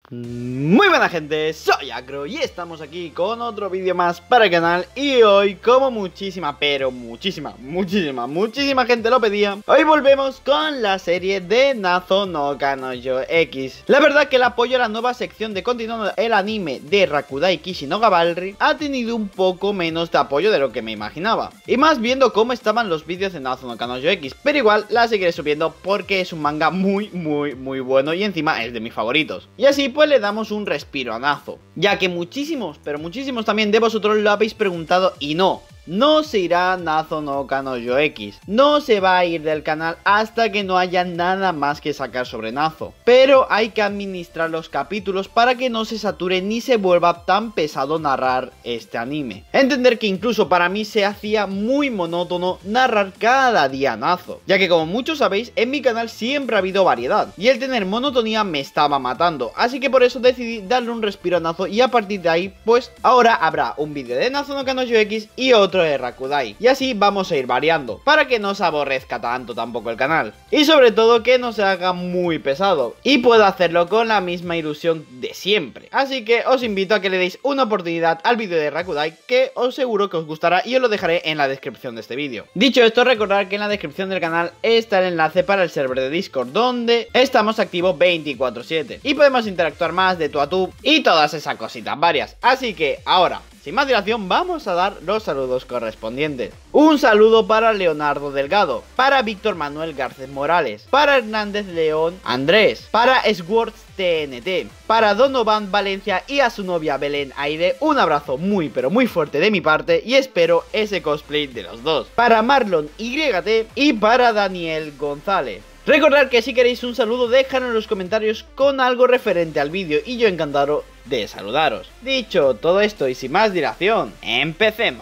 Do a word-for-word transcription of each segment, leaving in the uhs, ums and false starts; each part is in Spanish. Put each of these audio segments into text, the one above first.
Muy buena gente, soy Acro y estamos aquí con otro vídeo más para el canal. Y hoy, como muchísima, pero muchísima, muchísima, muchísima gente lo pedía, hoy volvemos con la serie de Nazo no Kanojo X. La verdad que el apoyo a la nueva sección de continuando el anime de Rakudai Kishi no Gavalry ha tenido un poco menos de apoyo de lo que me imaginaba, y más viendo cómo estaban los vídeos de Nazo no Kanojo X. Pero igual la seguiré subiendo porque es un manga muy, muy, muy bueno y encima es de mis favoritos. Y así pues le damos un respiro a Nazo, ya que muchísimos, pero muchísimos también de vosotros lo habéis preguntado y no. No se irá Nazo no Kanojo X, no se va a ir del canal hasta que no haya nada más que sacar sobre Nazo. Pero hay que administrar los capítulos para que no se sature ni se vuelva tan pesado narrar este anime. Entender que incluso para mí se hacía muy monótono narrar cada día Nazo, ya que como muchos sabéis en mi canal siempre ha habido variedad y el tener monotonía me estaba matando. Así que por eso decidí darle un respiro a Nazo y a partir de ahí pues ahora habrá un vídeo de Nazo no Kanojo X y otro de Rakudai, y así vamos a ir variando para que no se aborrezca tanto tampoco el canal y sobre todo que no se haga muy pesado y pueda hacerlo con la misma ilusión de siempre. Así que os invito a que le deis una oportunidad al vídeo de Rakudai, que os seguro que os gustará y os lo dejaré en la descripción de este vídeo. Dicho esto, recordad que en la descripción del canal está el enlace para el server de Discord, donde estamos activos veinticuatro siete y podemos interactuar más de tú a tú y todas esas cositas varias. Así que ahora, sin más dilación, vamos a dar los saludos correspondientes. Un saludo para Leonardo Delgado, para Víctor Manuel Garcés Morales, para Hernández León Andrés, para Swords T N T, para Donovan Valencia y a su novia Belén Aire. Un abrazo muy pero muy fuerte de mi parte y espero ese cosplay de los dos. Para Marlon Y T y para Daniel González. Recordad que si queréis un saludo, dejadlo en los comentarios con algo referente al vídeo y yo encantado de saludaros. Dicho todo esto y sin más dilación, empecemos.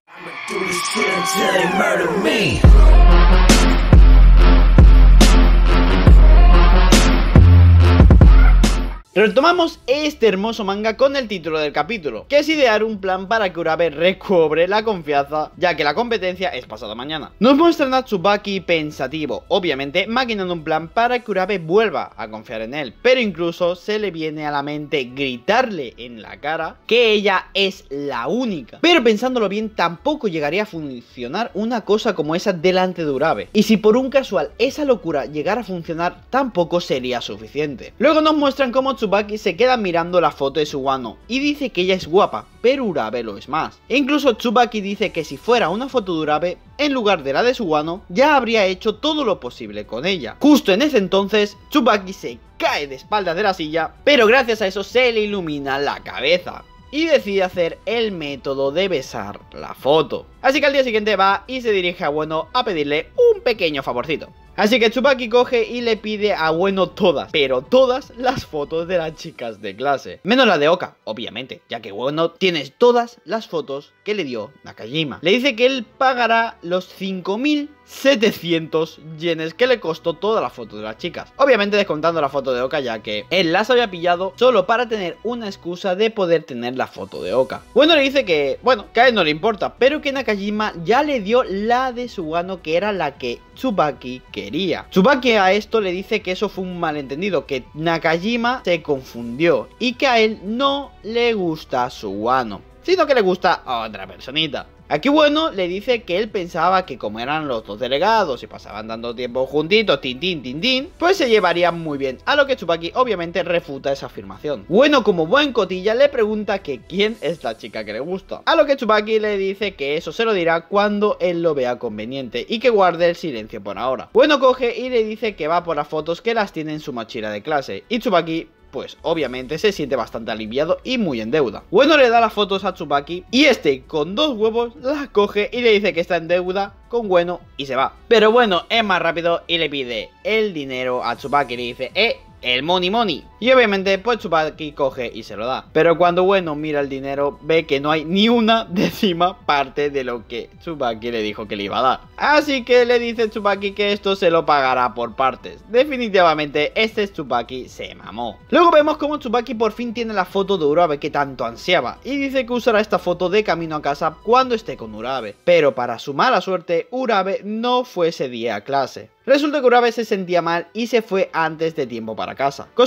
Retomamos este hermoso manga con el título del capítulo, que es idear un plan para que Urabe recobre la confianza, ya que la competencia es pasado mañana. Nos muestran a Tsubaki pensativo, obviamente maquinando un plan para que Urabe vuelva a confiar en él, pero incluso se le viene a la mente gritarle en la cara que ella es la única. Pero pensándolo bien, tampoco llegaría a funcionar una cosa como esa delante de Urabe, y si por un casual esa locura llegara a funcionar, tampoco sería suficiente. Luego nos muestran cómo Tsubaki se queda mirando la foto de su Wano y dice que ella es guapa, pero Urabe lo es más. E incluso Tsubaki dice que si fuera una foto de Urabe en lugar de la de su Wano, ya habría hecho todo lo posible con ella. Justo en ese entonces, Tsubaki se cae de espaldas de la silla, pero gracias a eso se le ilumina la cabeza y decide hacer el método de besar la foto. Así que al día siguiente va y se dirige a Wano a pedirle un pequeño favorcito. Así que Tsubaki coge y le pide a Wano todas, pero todas las fotos de las chicas de clase. Menos la de Oka, obviamente, ya que Wano tiene todas las fotos que le dio Nakajima. Le dice que él pagará los cinco mil setecientos yenes que le costó toda la foto de las chicas. Obviamente descontando la foto de Oka, ya que él las había pillado solo para tener una excusa de poder tener la foto de Oka. Wano le dice que, bueno, que a él no le importa, pero que Nakajima ya le dio la de su Wano, que era la que Tsubaki quería. Tsubaki a esto le dice que eso fue un malentendido, que Nakajima se confundió y que a él no le gusta su Wano, sino que le gusta a otra personita. Aquí Wano le dice que él pensaba que como eran los dos delegados y pasaban dando tiempo juntitos, tin tin tin tin, pues se llevarían muy bien, a lo que Tsubaki obviamente refuta esa afirmación. Wano, como buen cotilla, le pregunta que quién es la chica que le gusta, a lo que Tsubaki le dice que eso se lo dirá cuando él lo vea conveniente y que guarde el silencio por ahora. Wano coge y le dice que va por las fotos que las tiene en su mochila de clase y Tsubaki pues obviamente se siente bastante aliviado y muy en deuda. Wano le da las fotos a Tsubaki y este con dos huevos las coge y le dice que está en deuda con Wano y se va. Pero bueno, es más rápido y le pide el dinero a Tsubaki y le dice, eh, el money money. Y obviamente pues Tsubaki coge y se lo da. Pero cuando Wano mira el dinero, ve que no hay ni una décima parte de lo que Tsubaki le dijo que le iba a dar. Así que le dice Tsubaki que esto se lo pagará por partes. Definitivamente este Tsubaki se mamó. Luego vemos como Tsubaki por fin tiene la foto de Urabe que tanto ansiaba y dice que usará esta foto de camino a casa cuando esté con Urabe. Pero para su mala suerte, Urabe no fue ese día a clase. Resulta que Urabe se sentía mal y se fue antes de tiempo para casa, cosa que a Tsubaki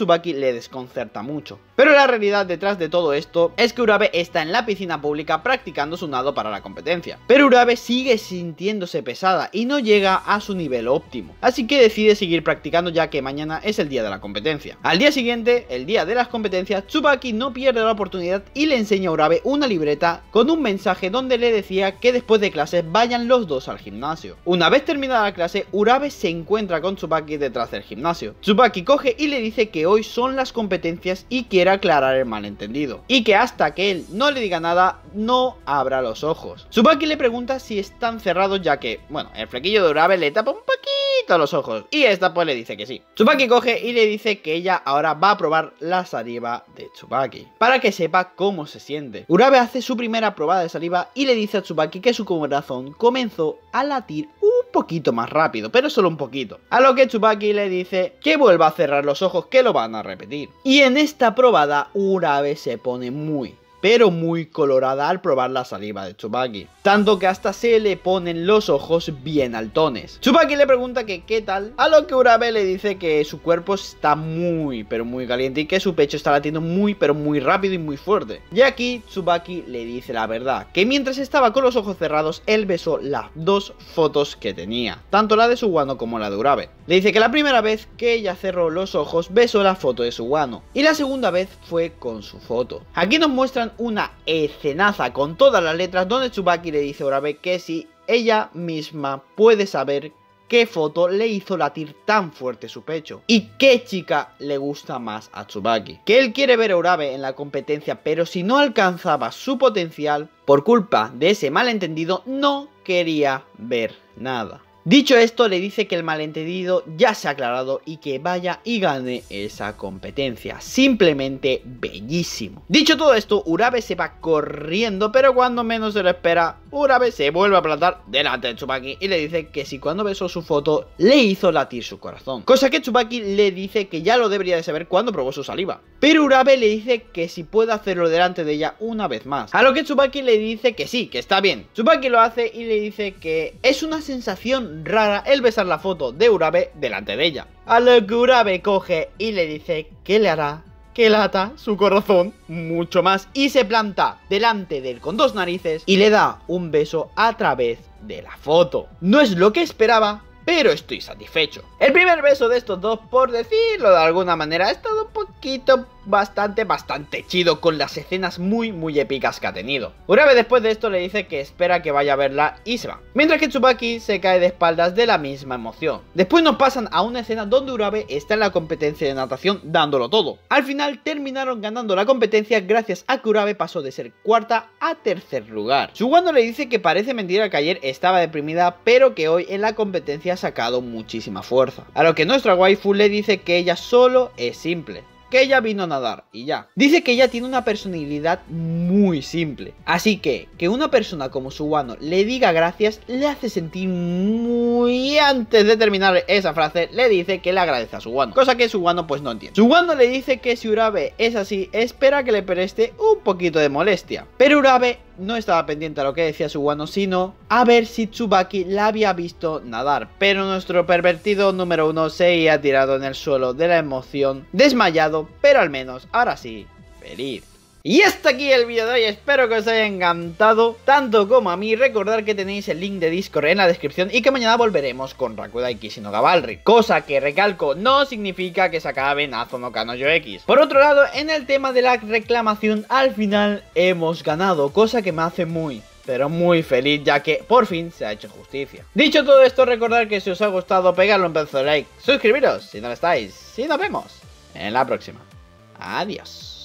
Tsubaki le desconcerta mucho. Pero la realidad detrás de todo esto es que Urabe está en la piscina pública practicando su nado para la competencia. Pero Urabe sigue sintiéndose pesada y no llega a su nivel óptimo, así que decide seguir practicando ya que mañana es el día de la competencia. Al día siguiente, el día de las competencias, Tsubaki no pierde la oportunidad y le enseña a Urabe una libreta con un mensaje donde le decía que después de clases vayan los dos al gimnasio. Una vez terminada la clase, Urabe se encuentra con Tsubaki detrás del gimnasio. Tsubaki coge y le dice que hoy son las competencias y quiere aclarar el malentendido, y que hasta que él no le diga nada, no abra los ojos. Tsubaki le pregunta si están cerrados ya que, bueno, el flequillo de Urabe le tapa un poquito los ojos, y esta pues le dice que sí. Tsubaki coge y le dice que ella ahora va a probar la saliva de Tsubaki, para que sepa cómo se siente. Urabe hace su primera probada de saliva y le dice a Tsubaki que su corazón comenzó a latir un poquito más rápido, pero solo un poquito. A lo que Tsubaki le dice que vuelva a cerrar los ojos, que lo van a repetir. Y en esta probada, Urabe se pone muy, pero muy colorada al probar la saliva de Tsubaki, tanto que hasta se le ponen los ojos bien altones. Tsubaki le pregunta que qué tal, a lo que Urabe le dice que su cuerpo está muy, pero muy caliente y que su pecho está latiendo muy, pero muy rápido y muy fuerte. Y aquí Tsubaki le dice la verdad, que mientras estaba con los ojos cerrados, él besó las dos fotos que tenía, tanto la de su Wano como la de Urabe. Le dice que la primera vez que ella cerró los ojos, besó la foto de su Wano, y la segunda vez fue con su foto. Aquí nos muestran una escenaza con todas las letras donde Tsubaki le dice a Urabe que si ella misma puede saber qué foto le hizo latir tan fuerte su pecho y qué chica le gusta más a Tsubaki. Que él quiere ver a Urabe en la competencia, pero si no alcanzaba su potencial, por culpa de ese malentendido, no quería ver nada. Dicho esto, le dice que el malentendido ya se ha aclarado y que vaya y gane esa competencia. Simplemente bellísimo. Dicho todo esto, Urabe se va corriendo, pero cuando menos se lo espera, Urabe se vuelve a plantar delante de Tsubaki y le dice que si cuando besó su foto le hizo latir su corazón. Cosa que Tsubaki le dice que ya lo debería de saber cuando probó su saliva. Pero Urabe le dice que si puede hacerlo delante de ella una vez más. A lo que Tsubaki le dice que sí, que está bien. Tsubaki lo hace y le dice que es una sensación rara el besar la foto de Urabe delante de ella. A lo que Urabe coge y le dice que le hará que lata su corazón mucho más y se planta delante de él con dos narices y le da un beso a través de la foto. No es lo que esperaba, pero estoy satisfecho. El primer beso de estos dos, por decirlo de alguna manera, ha estado un poquito bastante, bastante chido, con las escenas muy, muy épicas que ha tenido. Urabe después de esto le dice que espera que vaya a verla y se va, mientras que Tsubaki se cae de espaldas de la misma emoción. Después nos pasan a una escena donde Urabe está en la competencia de natación dándolo todo. Al final terminaron ganando la competencia gracias a que Urabe pasó de ser cuarta a tercer lugar. Su Wano le dice que parece mentira que ayer estaba deprimida, pero que hoy en la competencia ha sacado muchísima fuerza. A lo que nuestra waifu le dice que ella solo es simple, que ella vino a nadar y ya. Dice que ella tiene una personalidad muy simple, así que que una persona como su Wano le diga gracias le hace sentir muy... Antes de terminar esa frase le dice que le agradece a su Wano, cosa que su Wano pues no entiende. Su Wano le dice que si Urabe es así, espera que le preste un poquito de molestia, pero Urabe no estaba pendiente a lo que decía su Wano, sino a ver si Tsubaki la había visto nadar. Pero nuestro pervertido número uno se ha tirado en el suelo de la emoción, desmayado, pero al menos, ahora sí, feliz. Y hasta aquí el vídeo de hoy, espero que os haya encantado, tanto como a mí. Recordad que tenéis el link de Discord en la descripción y que mañana volveremos con Rakudai Kishi no Cavalry. Cosa que, recalco, no significa que se acabe Nazo no Kanojo X. Por otro lado, en el tema de la reclamación, al final hemos ganado, cosa que me hace muy... pero muy feliz, ya que por fin se ha hecho justicia. Dicho todo esto, recordad que si os ha gustado, pegadle un pedazo de like, suscribiros si no lo estáis, y nos vemos en la próxima. Adiós.